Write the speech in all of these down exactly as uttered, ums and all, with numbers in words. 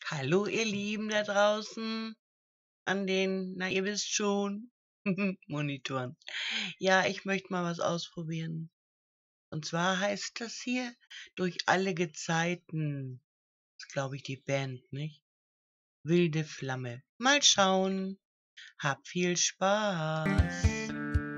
Hallo, ihr Lieben da draußen an den, na, ihr wisst schon, Monitoren. Ja, ich möchte mal was ausprobieren. Und zwar heißt das hier durch alle Gezeiten. Das ist, glaube ich, die Band, nicht? Wilde Flamme. Mal schauen. Hab viel Spaß.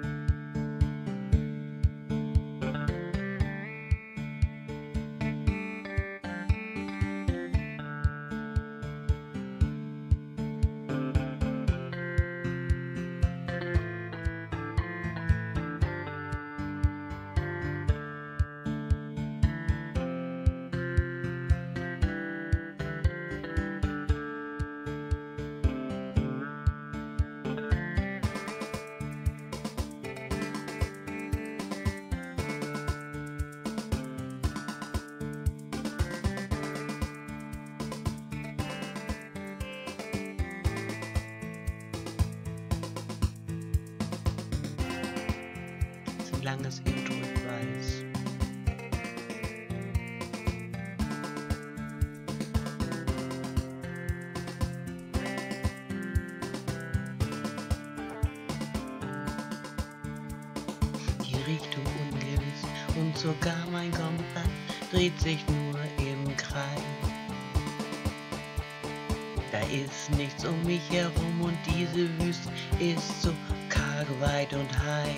Langes Intro, ich weiß. Die Richtung ungewiss und sogar mein Kompass dreht sich nur im Kreis. Da ist nichts um mich herum und diese Wüste ist so karg, weit und heiß.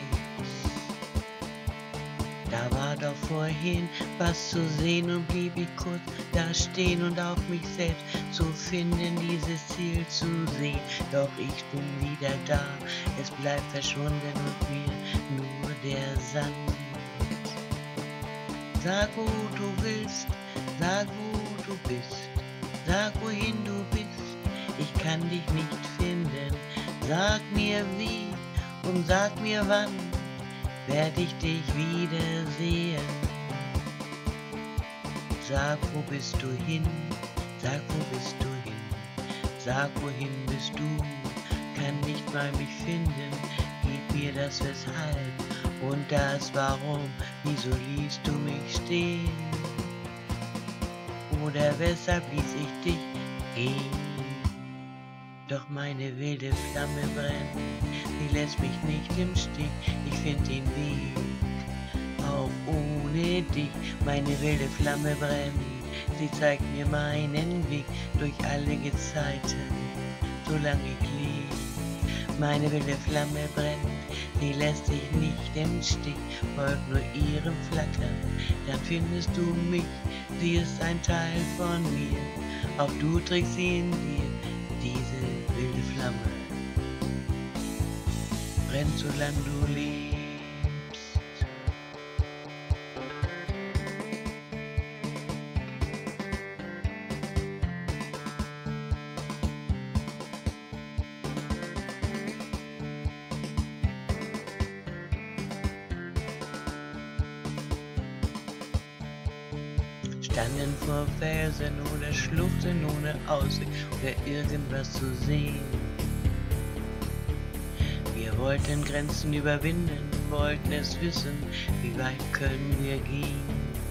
Da war doch vorhin was zu sehen und blieb ich kurz da stehen und auf mich selbst zu finden, dieses Ziel zu sehen. Doch ich bin wieder da, es bleibt verschwunden und mir nur der Sand. Sag, wo du willst, sag, wo du bist, sag, wohin du bist, ich kann dich nicht finden. Sag mir wie und sag mir wann, werd ich dich wiedersehen. Sag, wo bist du hin? Sag, wo bist du hin? Sag, wohin bist du? Kann nicht mal mich finden. Gib mir das Weshalb und das Warum. Wieso ließ du mich stehen? Oder weshalb ließ ich dich gehen? Doch meine wilde Flamme brennt, sie lässt mich nicht im Stich, ich find den Weg, auch ohne dich. Meine wilde Flamme brennt, sie zeigt mir meinen Weg durch alle Gezeiten, solange ich lebe. Meine wilde Flamme brennt, sie lässt sich nicht im Stich, folgt nur ihrem Flackern, dann findest du mich, sie ist ein Teil von mir, auch du trägst sie in dir. Diese wilde Flamme brennt, solange du lebst. Standen vor Felsen oder Schluchten ohne Aussicht oder irgendwas zu sehen. Wir wollten Grenzen überwinden, wollten es wissen, wie weit können wir gehen.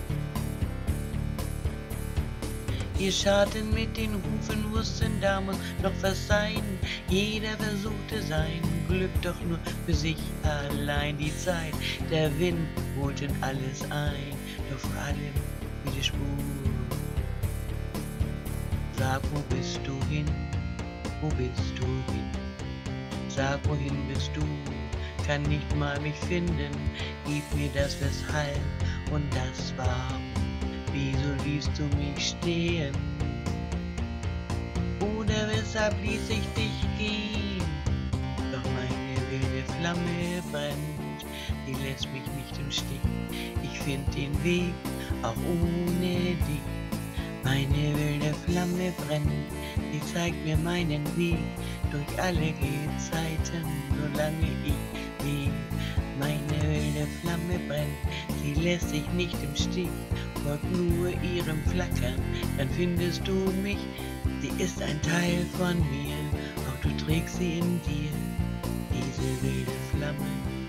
Wir scharten mit den Hufen, wussten, da muss noch was sein. Jeder versuchte sein Glück, doch nur für sich allein. Die Zeit, der Wind holten alles ein, doch vor allem jede Spur. Sag, wo bist du hin? Wo bist du hin? Sag, wohin bist du? Kann nicht mal mich finden. Gib mir das Weshalb und das Warum. Wieso ließt du mich stehen? Oder weshalb ließ ich dich gehen? Doch meine wilde Flamme brennt, die lässt mich nicht im Stich. Ich find den Weg, auch ohne dich. Meine wilde Flamme brennt, sie zeigt mir meinen Weg durch alle Gezeiten, solange ich lebe. Meine wilde Flamme brennt, sie lässt sich nicht im Stich, folgt nur ihrem Flackern, dann findest du mich, sie ist ein Teil von mir, auch du trägst sie in dir, diese wilde Flamme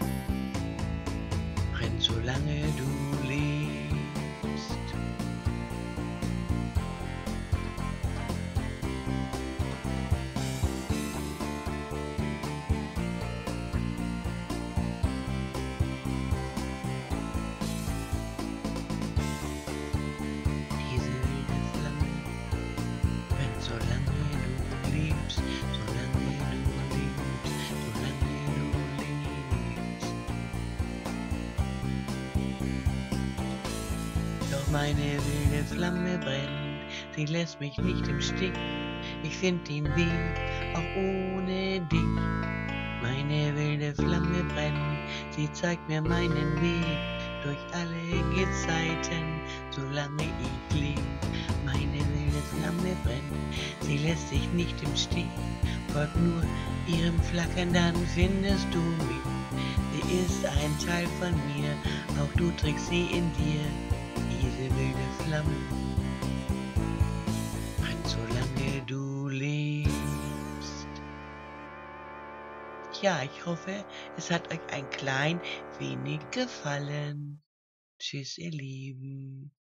brennt, solange du lebst. Meine wilde Flamme brennt, sie lässt mich nicht im Stich. Ich find den Weg auch ohne dich. Meine wilde Flamme brennt, sie zeigt mir meinen Weg durch alle Gezeiten, solange ich leb. Meine wilde Flamme brennt, sie lässt sich nicht im Stich. Folg nur ihrem Flackern, dann findest du mich. Sie ist ein Teil von mir, auch du trägst sie in dir. Diese wilde Flamme brennt, solange du lebst. Ja, ich hoffe, es hat euch ein klein wenig gefallen. Tschüss, ihr Lieben.